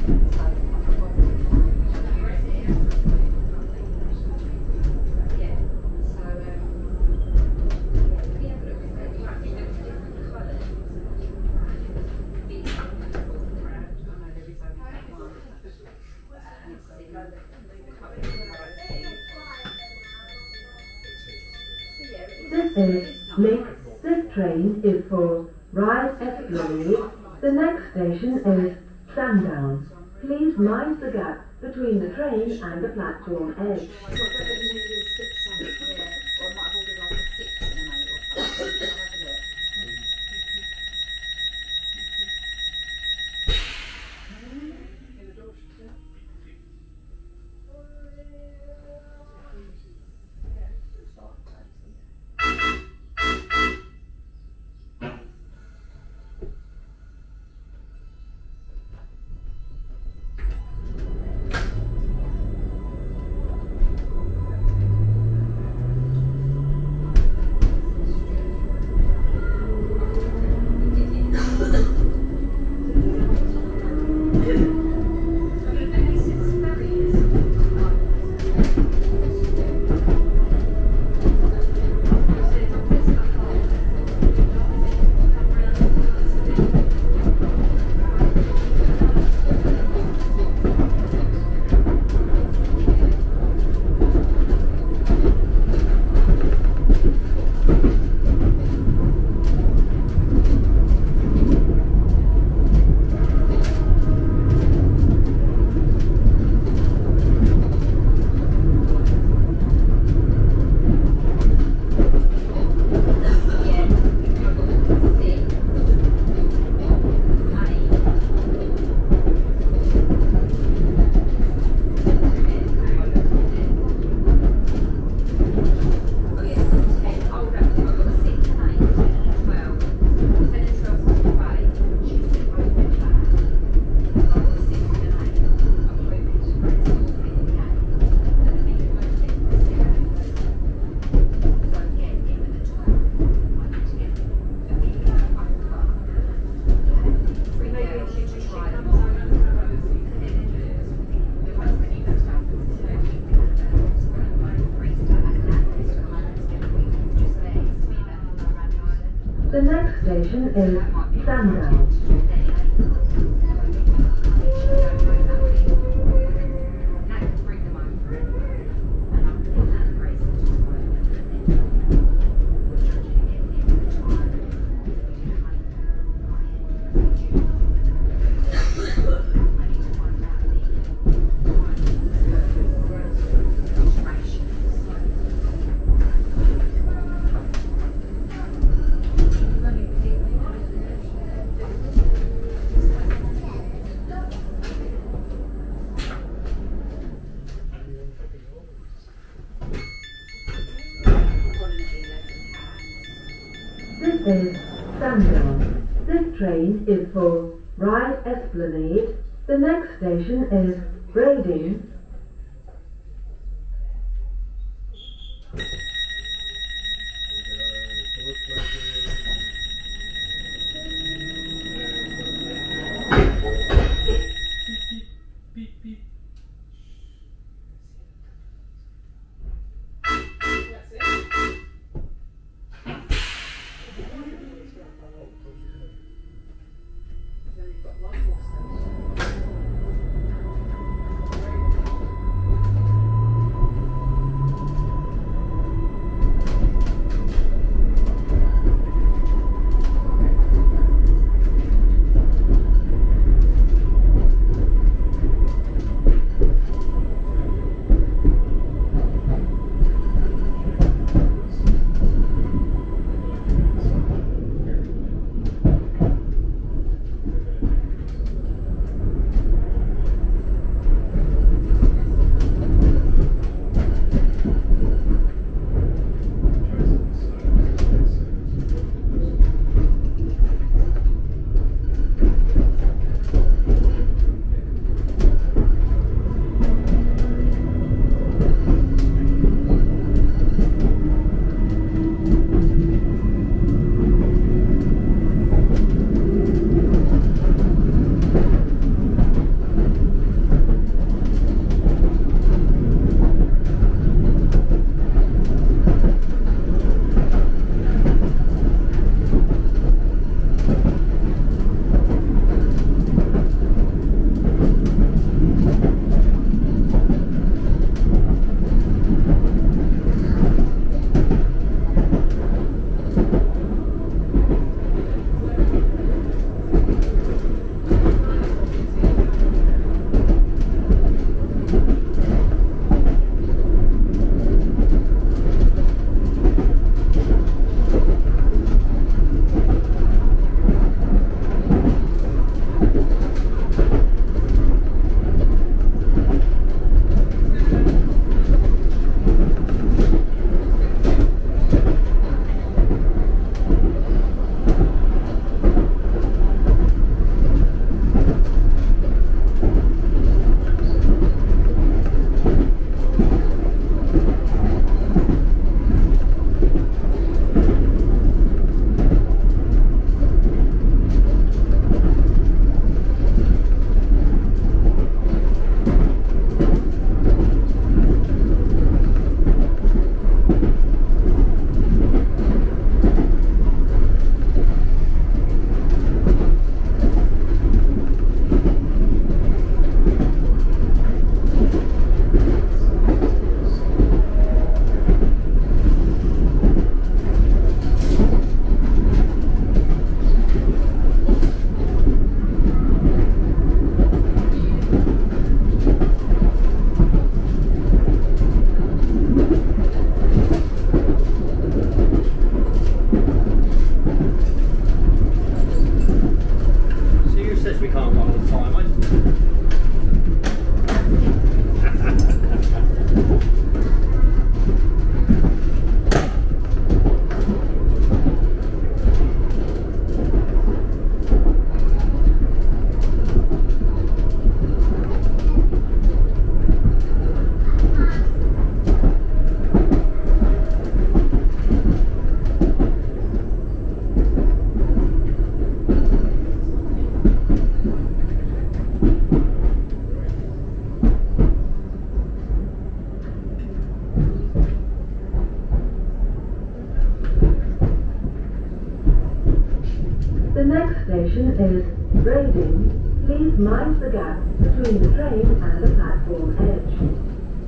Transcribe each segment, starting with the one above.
This train is for Ryde Esplanade. The next station is Sandown. Please mind the gap between the train and the platform edge. The next station is Sandown. This is Sandown. This train is for Ryde Esplanade. The next station is Ryde. is braiding. Please mind the gap between the train and the platform edge.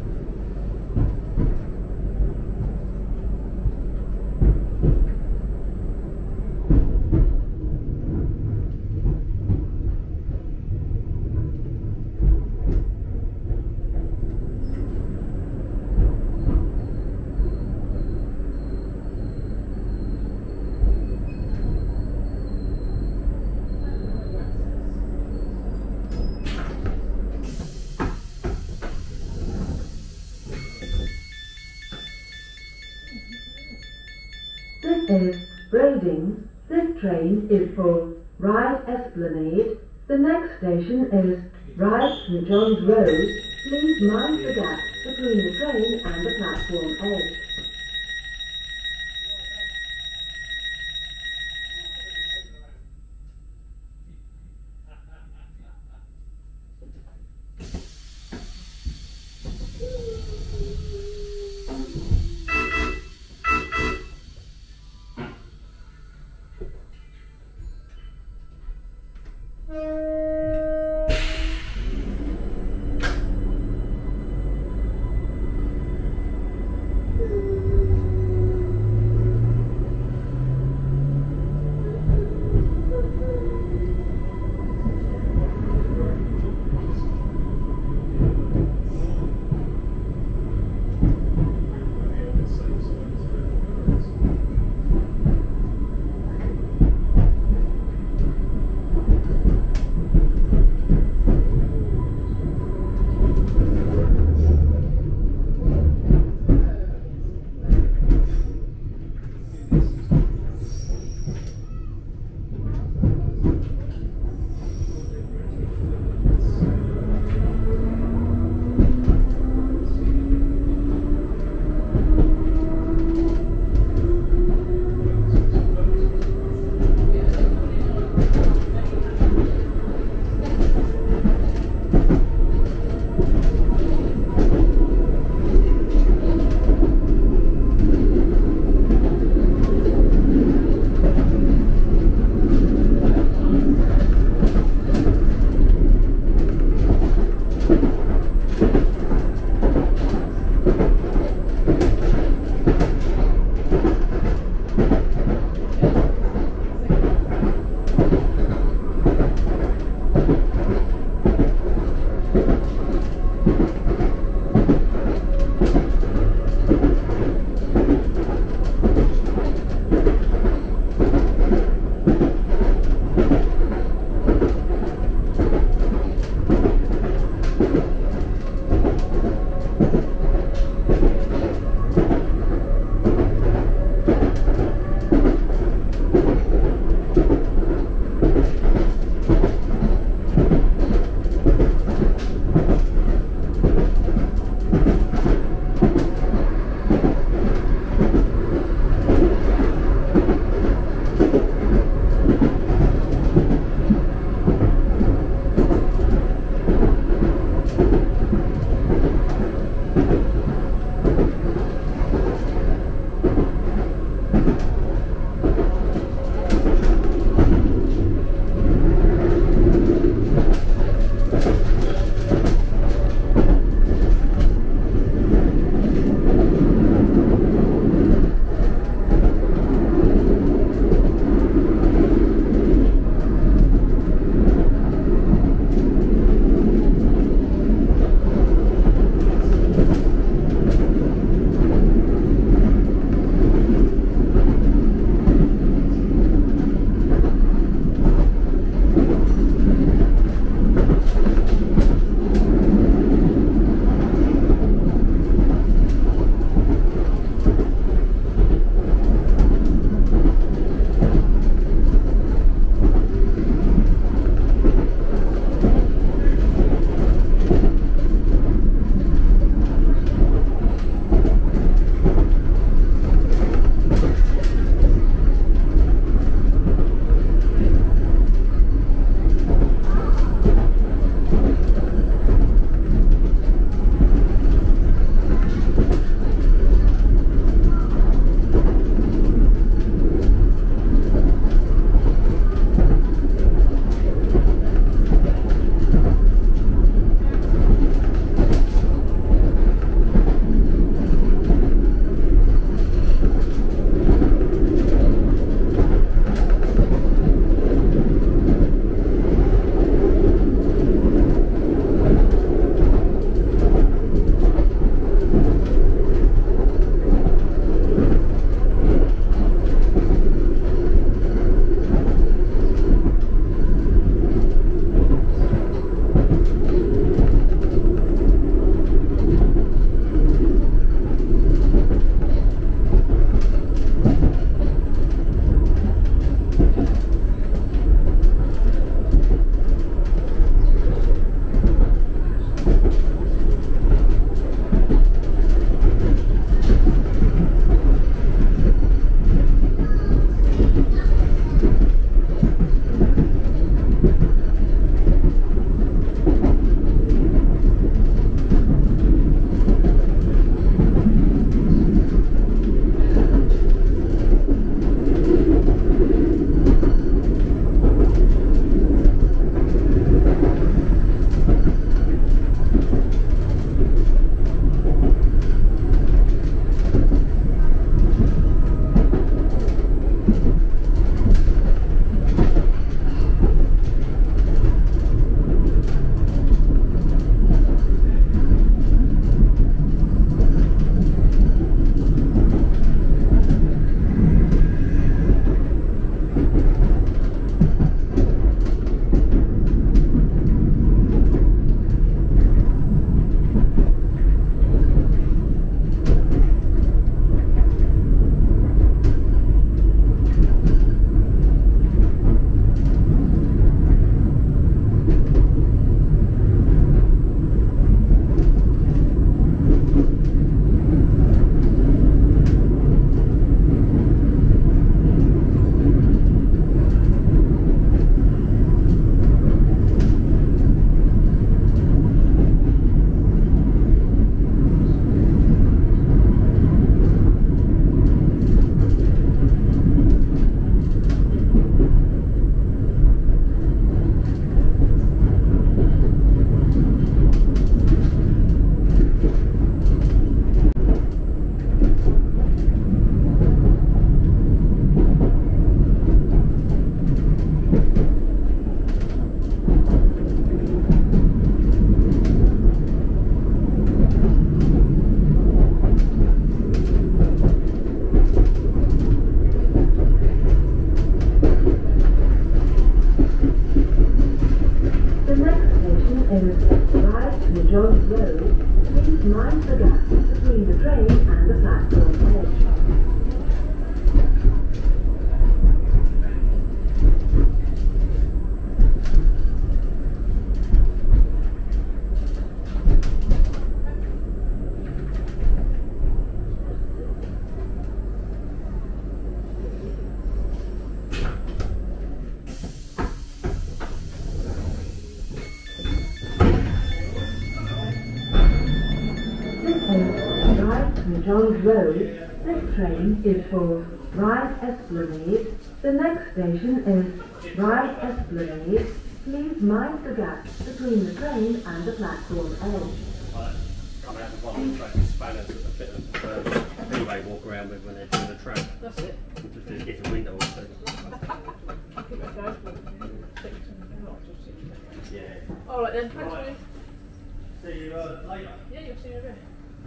This is braiding. This train is for Ryde Esplanade. The next station is Ryde St John's Road. Please mind the gap between the train and the platform edge. is Ryde St John's Road. Please mind the gap between the train and the platform edge. Ryde St John's Road. This train is for Ryde Esplanade. The next station is Ryde Esplanade. Please mind the gap between the train and the platform edge. Coming out the bottom track with spanners at the bit of anyway walk around with when they're doing the track. That's it. Just get a window or two. Yeah. Alright then, thanks Right. See you later. Yeah, you'll see you again.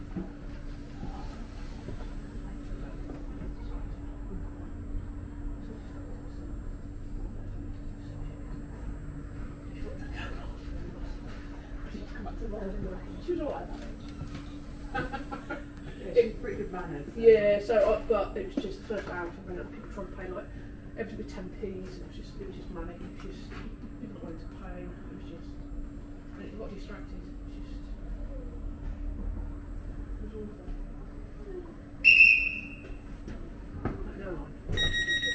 She was alright. It was pretty good manners. Yeah, so but it was just the first hour I ran up, people trying to pay like everything with 10p's, and it was just manic, it was just people not wanting to pay, it was just and it got distracted. It was awful. No line.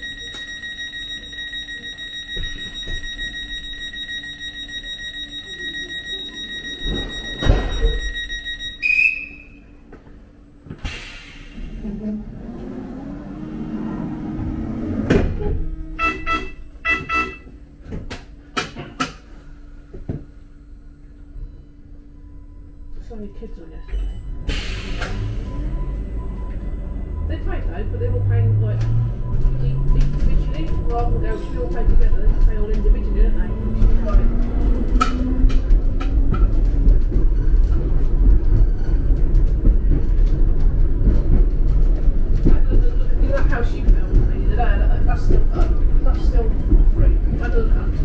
So many kids on yesterday. They paid though, but they were paying like individually rather than we all pay together. They pay all individually, don't they? Which is like, look at that house you filmed me today. That's still free. I know that's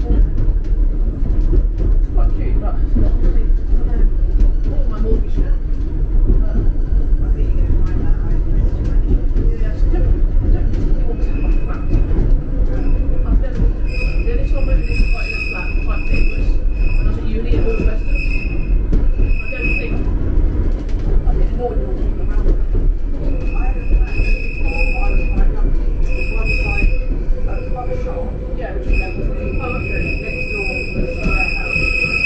it's quite cute, but it's not really. All my mortgage now. I think you're going to find that out. Yeah, so I don't particularly want to have a flat. I've never. The only time I moved into quite in a flat type thing was when I was at uni at all the residents. I don't think. I think the more people keep around. I had a flat before I was quite young. One side of the bottle shop. Yeah, Which was level 3. oh, okay. Next door was the warehouse.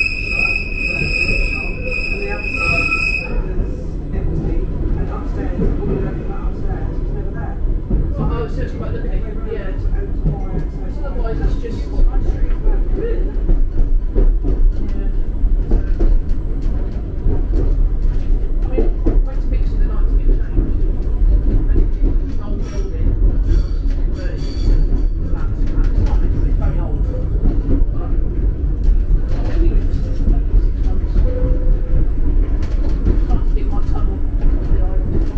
And the other side was empty. And upstairs, all the other flat upstairs was never there. Oh, so it's quite lucky. Yeah. So otherwise, it's just. Really? Yeah. I mean, went to Mixon the night to get changed. And it's an old building. But it's flats. It's not, it's very old. But I think it was 6 months. Starting to dig my tunnel to the island.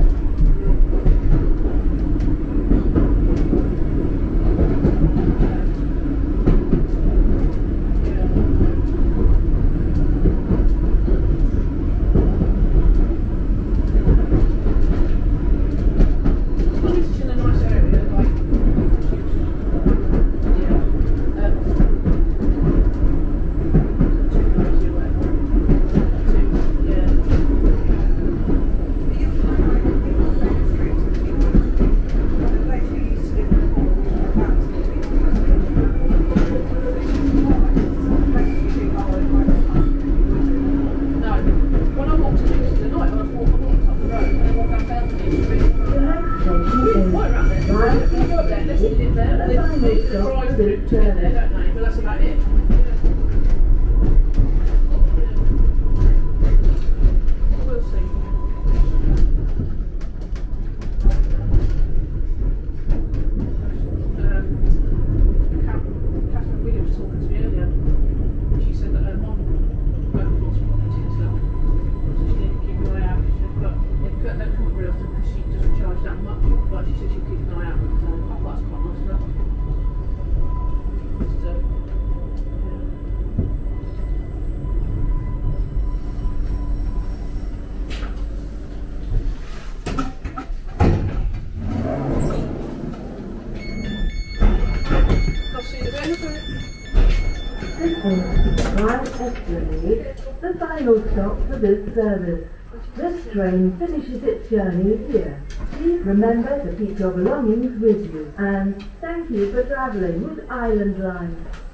This is Ryde Esplanade, the final stop for this service. This train finishes its journey here. Please remember to keep your belongings with you, and thank you for travelling with Island Line.